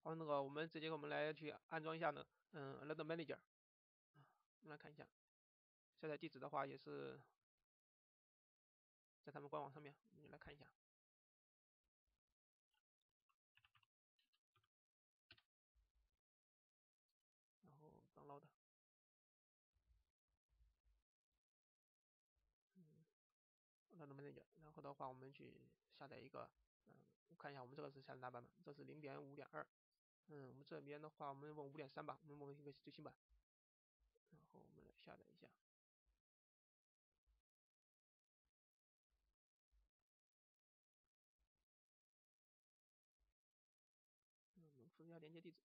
好，我们这节课我们来去安装一下Alert Manager，我们来看一下，下载地址的话也是在他们官网上面，我们来看一下，然后 download，Alert Manager，然后的话我们去下载一个，看一下我们这个是下载哪版本，这是0.5.2，我们这边的话我们问5.3吧，我们问一个最新版，然后我们来下载一下。输入一下连接地址，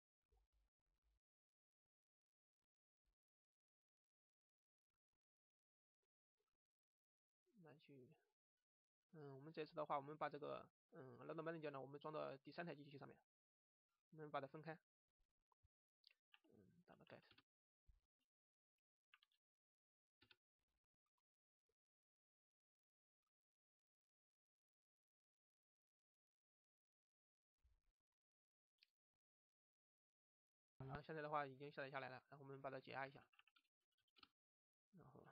来去，我们这次的话，我们把这个Alert Manager 呢，我们装到第3台机器上面，我们把它分开，打个 get，然后现在的话已经下载下来了，然后我们把它解压一下，然后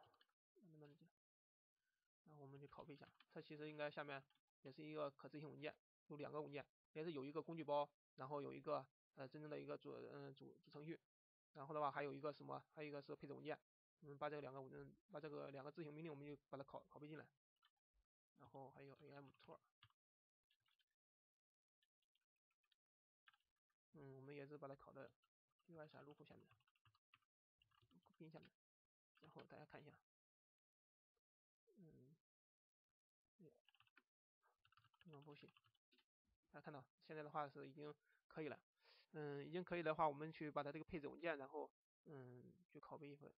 我们去拷贝一下，它其实应该下面也是一个可执行文件，有2个文件，也是有一个工具包，然后有一个真正的一个主程序，然后的话还有一个什么，还有一个是配置文件，我们把这2个2个执行命令我们就把它拷贝进来，然后还有 am-tour，我们也是把它拷的 UI3 入库下面，bin 下面，然后大家看一下，不行，大家看到现在的话是已经可以了，已经可以的话，我们去把它这个配置文件，然后去拷贝一份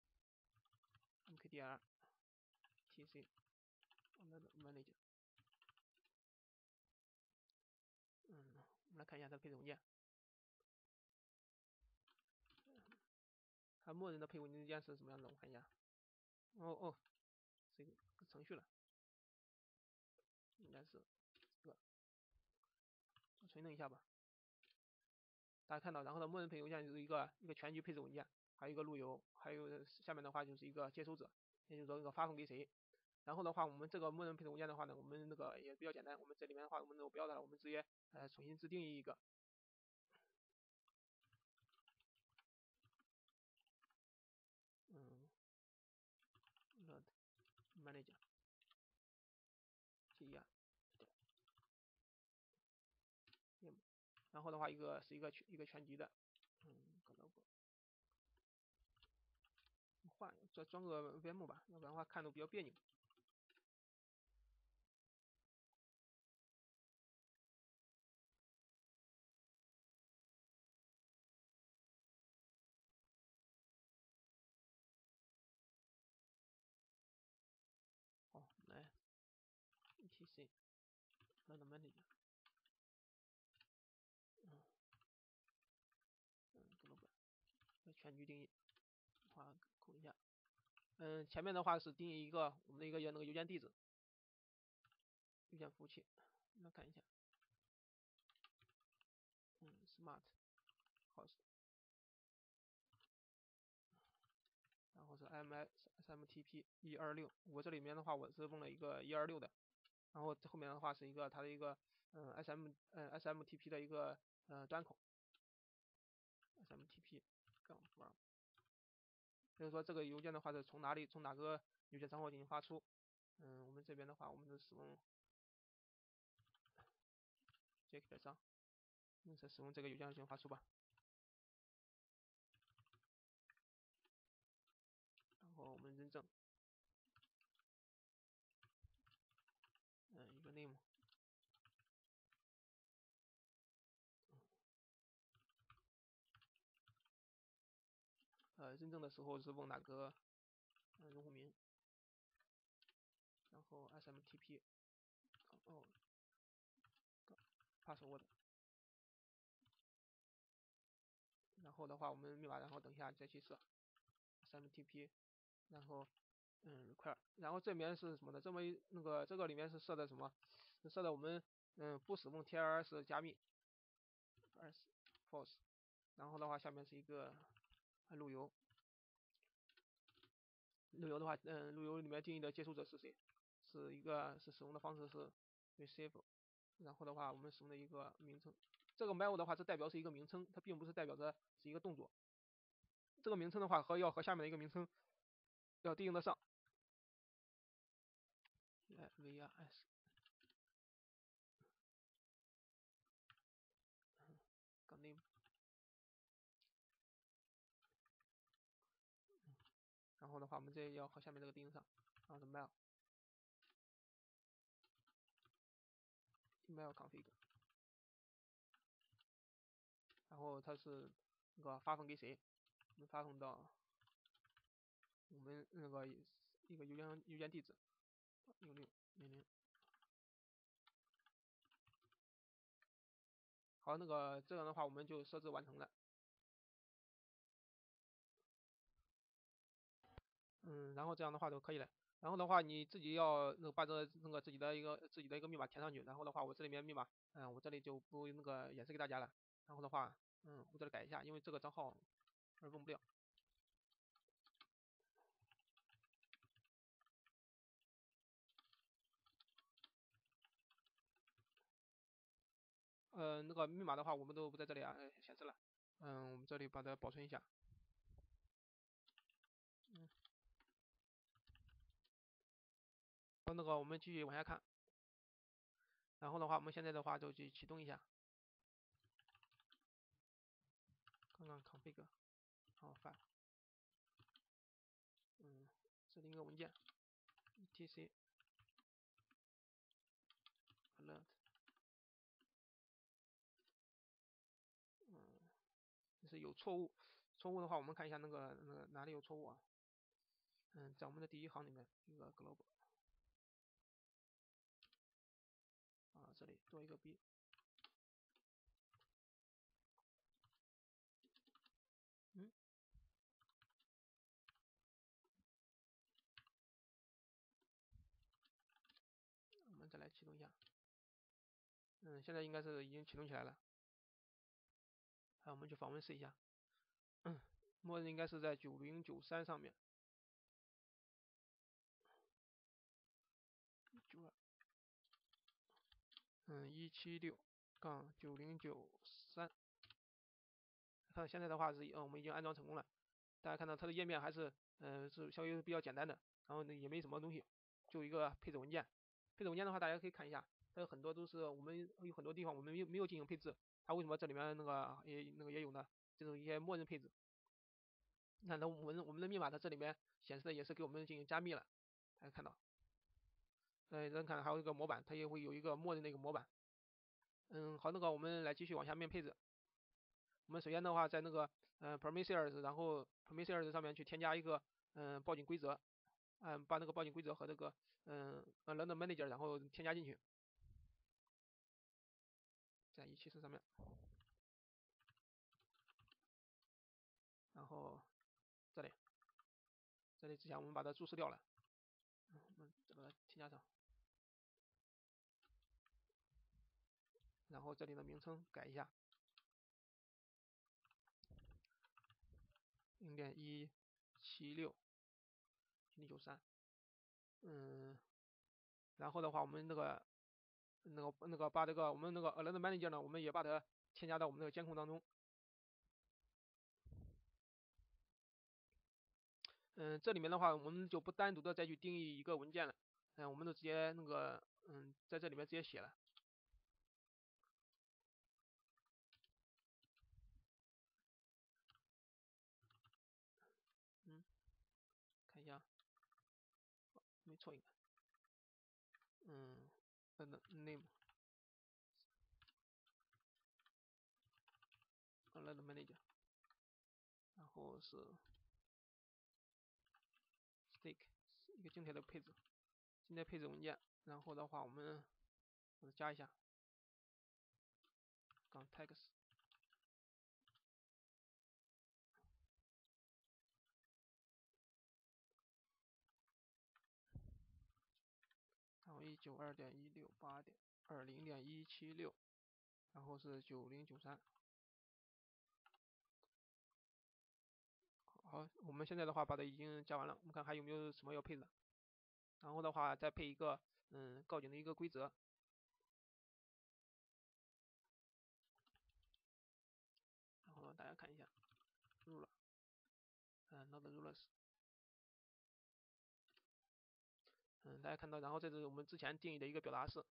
mkdir tc manager，我们来看一下它的配置文件，它默认的配置文件是什么样的？我看一下，是一个程序了，应该是这个，存证一下吧。大家看到，然后的默认配置文件就是一个全局配置文件，还有一个路由，还有下面的话就是一个接收者，也就是说这个发送给谁。然后的话，我们这个默认配置文件的话呢，我们那个也比较简单，我们这里面的话我们都不要它了，我们直接重新自定义一个。Alert Manager， 记一下，然后的话是一个全局的，装个 VM 吧，要不然的话看着比较别扭。好，来 etc Alert Manager， 全局定义，画空一下。前面的话是定义一个我们的一个那个邮件地址，邮件服务器，我们看一下，smart host， 然后是 smtp 126，我这里面的话我是问了一个126的，然后后面的话是一个它的一个smtp 的一个端口 smtp 杠 from， 就是说这个邮件的话是从哪个邮件账号进行发出，我们这边的话我们是使用 Jack 上，是使用这个邮件进行发出吧。然后我们认证，一个 name，认证的时候是问哪个用户名，然后 smtp password， 然后的话我们密码，然后等一下再去设 smtp， 然后require， 然后这边是什么呢？这个里面是设的什么？设的我们不使用 TLS 加密， false，然后的话下面是一个路由，路由的话，路由里面定义的接收者是谁？是使用的方式是 receive，然后的话我们使用的一个名称，这个 mail 的话这代表是一个名称，它并不是代表着是一个动作。这个名称的话要和下面的一个名称要对应得上。VRS，搞 name，然后的话我们这要和下面这个对应上，然后是 mail config，然后它是那个发送给谁？我们发送到我们那个一个邮件地址1600。好，那个这样的话我们就设置完成了。然后这样的话就可以了。然后的话你自己要把自己的一个密码填上去。然后的话我这里面密码，我这里就不演示给大家了。然后的话，我这里改一下，因为这个账号用不了。那个密码的话我们都不在这里显示了。我们这里把它保存一下。那个我们继续往下看。然后的话我们现在的话就去启动一下。看看 config， 好 file， 设定一个文件 etc alert， 就是有错误。错误的话我们看一下那个哪里有错误啊？在我们的第一行里面一个 global， 这里多一个 b， 我们再来启动一下。现在应该是已经启动起来了。我们去访问试一下。默认应该是在9093上面。176-9093。看现在的话我们已经安装成功了。大家看到它的页面还是是稍微比较简单的，然后呢也没什么东西，就一个配置文件。配置文件的话大家可以看一下，它有很多都是我们有很多地方我们没有进行配置，它为什么这里面也有呢？这种一些默认配置。那我们的密码在这里面显示的也是给我们进行加密了，大家看到。人看还有一个模板，它也会有一个默认的一个模板。好，那个我们来继续往下面配置。我们首先的话在那个permissions， 然后 permissions 上面去添加一个报警规则，把那个报警规则和这个random manager 然后添加进去，在174上面。然后这里之前我们把它注释掉了，我们再把它添加上。然后这里的名称改一下0.176-9093。然后的话我们把这个我们那个 alert manager 呢，我们也把它添加到我们这个监控当中。这里面的话我们就不单独的再去定义一个文件了，我们就直接在这里面直接写了。看一下，没错应该。name alert manager， 然后是 stick 一个静态的配置，静态配置文件。然后的话我们加一下context， 然后192.168.20.176，然后是9093。 好，我们现在的话把它已经加完了，我们看还有没有什么要配的。然后的话再配一个告警的一个规则。然后大家看一下，ruler，not rulers，大家看到，然后这是我们之前定义的一个表达式。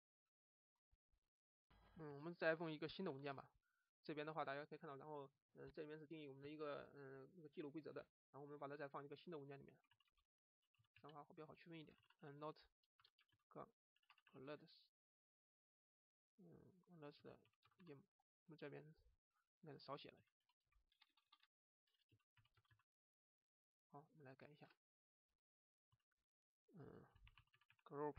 我们再封一个新的文件吧。这边的话大家可以看到，然后这里面是定义我们的一个一个记录规则的，然后我们把它再放一个新的文件里面，这样的话会比较好区分一点。not 杠 alerts， alerts 的 em， 我们这边应该是少写了。好，我们来改一下。group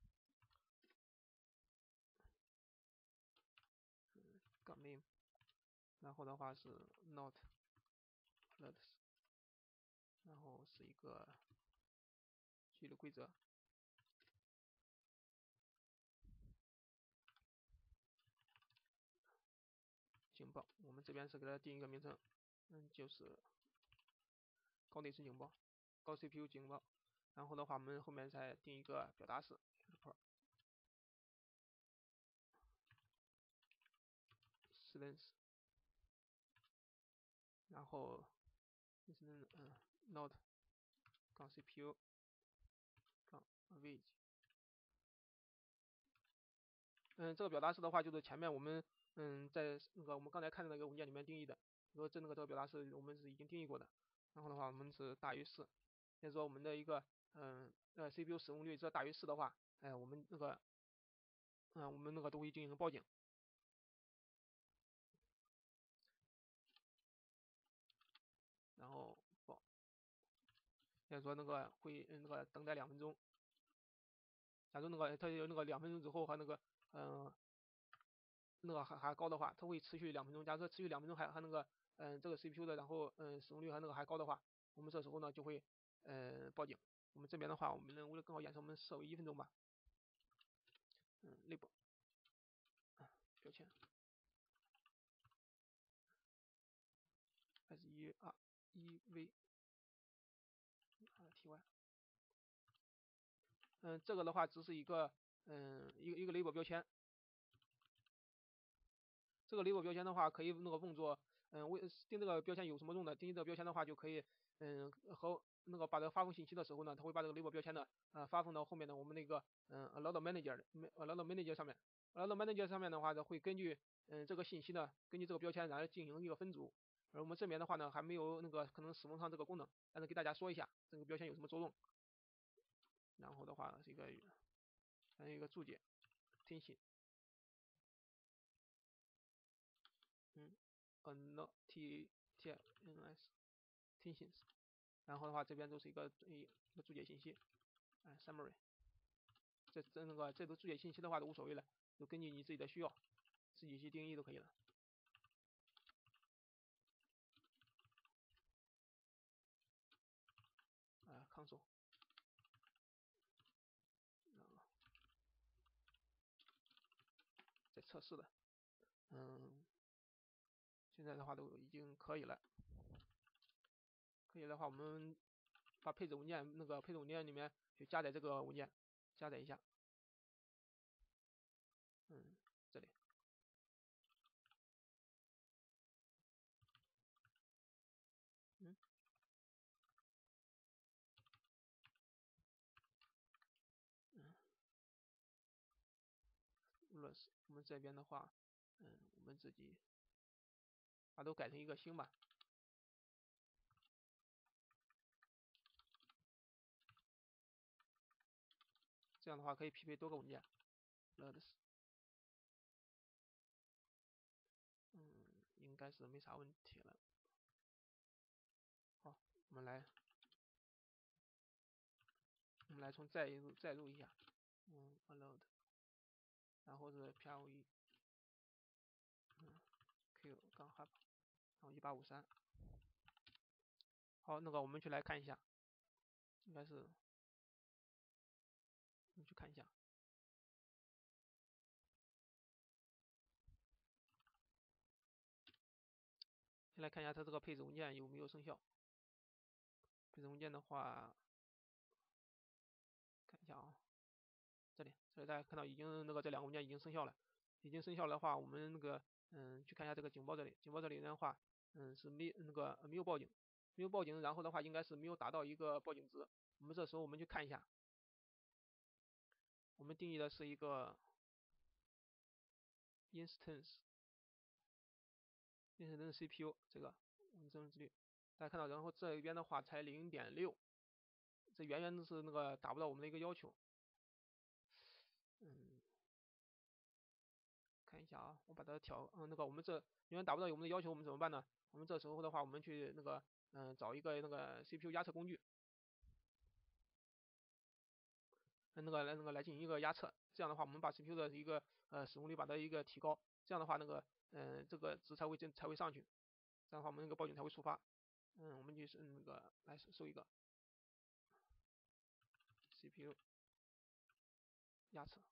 杠 name， 然后的话是 not alerts， 然后是一个记录规则。警报，我们这边是给它定一个名称，就是高内存警报，高 CPU 警报。然后的话，我们后面再定一个表达式 silence， 然后not 杠 CPU 杠 await。这个表达式的话，就是前面我们在那个我们刚才看的那个文件里面定义的，说这个表达式我们是已经定义过的。然后的话，我们是大于4，也就是说我们的一个CPU 使用率这大于4的话，我们那个都会进行报警。然后报，也就是说那个会等待2分钟。假如它有2分钟之后和还高的话，它会持续2分钟。假设持续2分钟还这个 CPU 的使用率和还高的话，我们这时候呢就会报警。我们这边的话，我们为了更好演示，我们设为1分钟吧。label 标签 SEREV ty。这个的话只是一个一个 label 标签。这个 label 标签的话可以用作定这个标签有什么用呢？定这个标签的话就可以和把这个发送信息的时候呢，它会把这个 label 标签呢发送到后面的我们alert manager 上面。alert manager 上面的话呢会根据这个信息呢，根据这个标签来进行一个分组。而我们这边的话呢还没有可能使用上这个功能，但是给大家说一下这个标签有什么作用。然后的话是一个注解听信TNS 听信，然后的话这边都是一个注解信息summary。这都注解信息的话都无所谓了，就根据你自己的需要自己去定义就可以了。console， 在测试的，现在的话都已经可以了。可以的话，我们把配置文件配置文件里面去加载这个文件，加载一下。这里。rulers， 我们这边的话，我们自己把都改成一个星吧。这样的话可以匹配多个文件。alerts， 应该是没啥问题了。好，我们来从再入一下，alert， 然后是 PLE，Q 杠 hub， 然后1853。好，我们去来看一下，应该是我们去看一下。先来看一下它这个配置文件有没有生效。 配置文件的话，看一下啊，这里大家看到已经这两个文件已经生效了，已经生效的话，我们去看一下这个警报这里，警报这里的话，是没有报警，没有报警，然后的话应该是没有达到一个报警值。我们这时候我们去看一下，我们定义的是一个 instance CPU 这个我们增值率，大家看到，然后这边的话才0.6，这远远是达不到我们的一个要求。看一下啊，我把它调，我们这远远达不到我们的要求，我们怎么办呢？我们这时候的话，我们去找一个CPU 压测工具，来进行一个压测。这样的话，我们把 CPU 的一个使用率把它一个提高，这样的话这个值才会上去，这样的话我们那个报警才会触发。我们就是来搜一个 CPU 压测。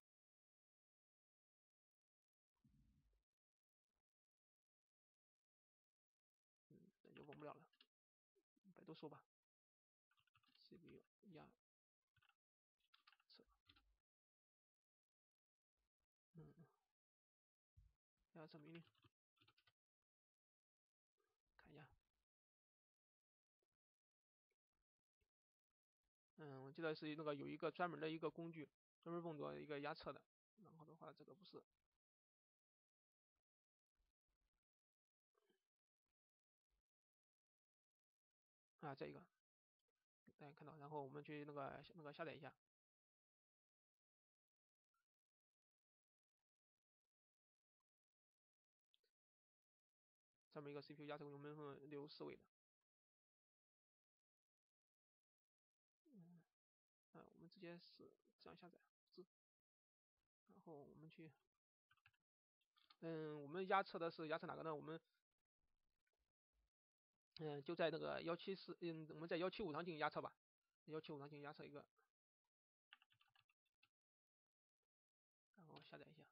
那就忘不了了，百度搜吧 ，CPU 压测，压测命令，看一下，我记得是有一个专门的一个工具，专门用作一个压测的，然后的话这个不是。这一个，大家看到，然后我们去下载一下，这么一个 CPU 压测工具，我们留4位的，我们直接是这样下载，然后我们去，我们压测的是压测哪个呢？我们就在174，我们在175上进行压测吧，175上进行压测一个，然后下载一下。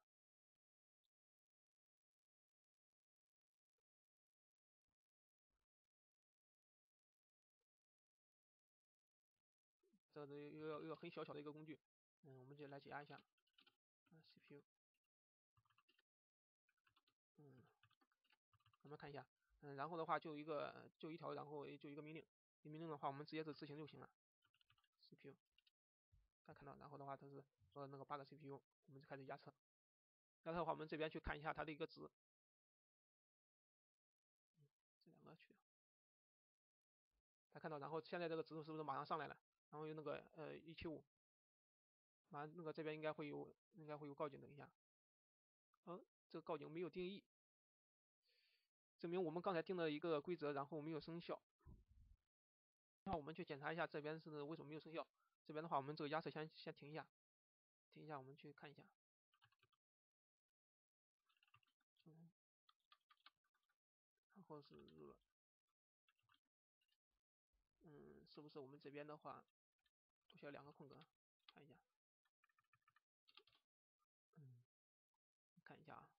这个有一个很小的一个工具，我们就来解压一下，CPU，我们看一下，然后的话就一条，然后就一个命令，命令的话我们直接是执行就行了 ，CPU，大家看到，然后的话它是说8个 CPU，我们就开始压测，压测的话我们这边去看一下它的一个值，这2个去掉，大家看到，然后现在这个值是不是马上上来了？然后有175，马上这边应该会有告警，等一下，这个告警没有定义，证明我们刚才定了一个规则，然后没有生效。那我们去检查一下这边是为什么没有生效。这边的话，我们这个压测先停一下，我们去看一下。然后是入了，是不是我们这边的话多写了2个空格？看一下，看一下啊。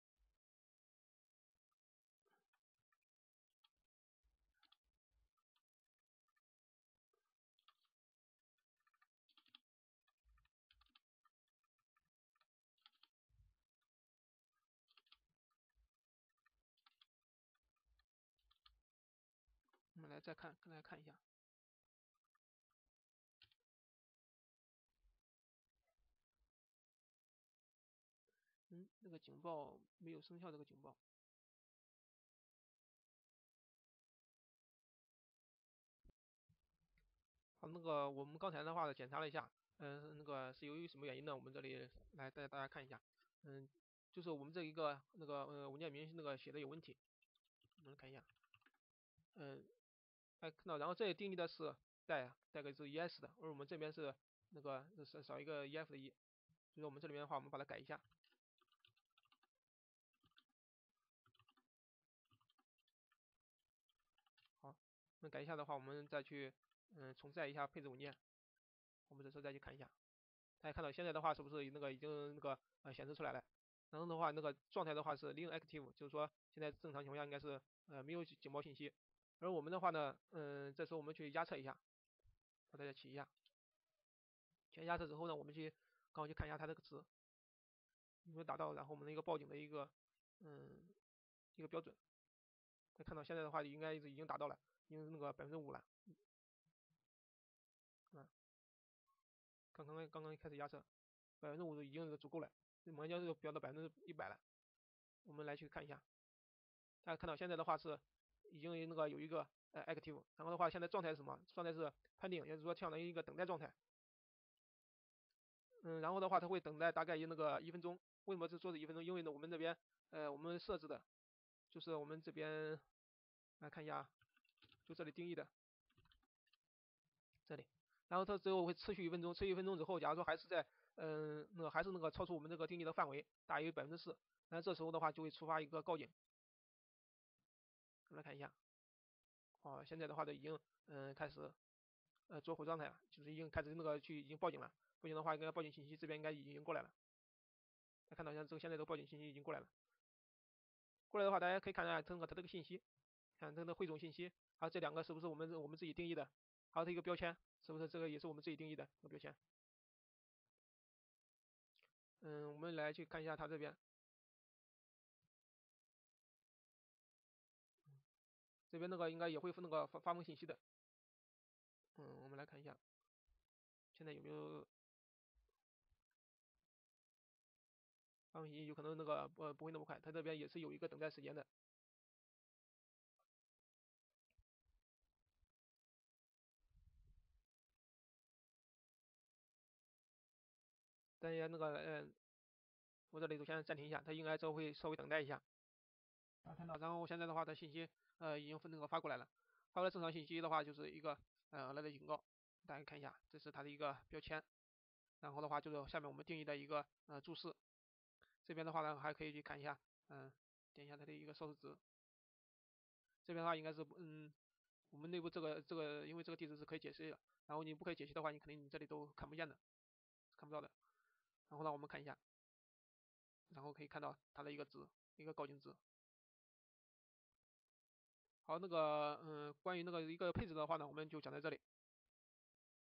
我们来看一下，这个警报没有生效，这个警报。好，我们刚才的话检查了一下，是由于什么原因呢？我们这里来带大家看一下，就是我们这一个文件名写的有问题，我们看一下，看到，然后这里定义的是带个是 ES 的，而我们这边是少一个 EF 的 E，所以我们这里面的话，我们把它改一下。好，那改一下的话，我们再去重载一下配置文件，我们这时候再去看一下，大家看到现在的话是不是已经显示出来了？然后的话状态的话是零 active，就是说现在正常情况下应该是没有警报信息。 而我们的话呢，这时候我们去压测一下，把大家起一下，全压测之后呢，我们刚好去看一下它这个值有没有达到，然后我们的一个报警的嗯一个标准。看到现在的话，应该是已经达到了，已经那个5%了。刚刚开始压测，5%已经足够了，马上就飙到100%了。我们来去看一下，大家看到现在的话是已经那个有一个active，然后的话现在状态是什么？状态是 pending，也就是说相当于一个等待状态。然后的话它会等待大概那个1分钟。为什么说是1分钟？因为呢我们这边我们设置的就是我们这边来看一下，就这里定义的这里。然后它之后会持续1分钟，持续1分钟之后，假如说还是在还是那个超出我们这个定义的范围，大于4%，那这时候的话就会触发一个告警。我们来看一下，现在的话都已经开始着火状态了，就是已经开始那个已经报警了。报警的话，应该报警信息这边应该已经过来了。大家看到现在的报警信息已经过来了。过来的话，大家可以看一下它这个信息，看它的汇总信息，还有这2个是不是我们自己定义的？还有这个标签是不是这个也是我们自己定义的这个标签？我们来去看一下它这边，这边那个应该也会那个发送信息的。我们来看一下，现在有没有发送信息？有可能那个不会那么快，它这边也是有一个等待时间的。大家那个我这里首先暂停一下，它应该这会稍微等待一下。看到，然后现在的话，它信息已经那个发过来了。发过来正常信息的话，就是一个来的警告，大家看一下，这是它的一个标签。然后的话就是下面我们定义的一个注释。这边的话呢还可以去看一下，点一下它的一个 source 值。这边的话应该是我们内部这个因为这个地址是可以解析的，然后你不可以解析的话，你肯定这里都看不见的，看不到的。然后呢我们看一下，然后可以看到它的一个值，一个告警值。好，那个关于那个一个配置的话呢，我们就讲到这里。